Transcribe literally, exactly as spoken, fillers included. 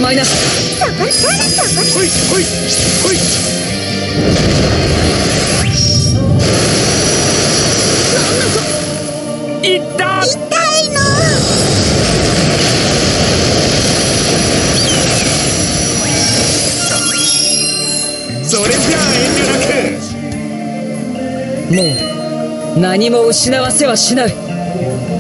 まいな。そこそこほいほいほい。いった。痛いの。それじゃあ遠慮なく。もう何も失わせはしない。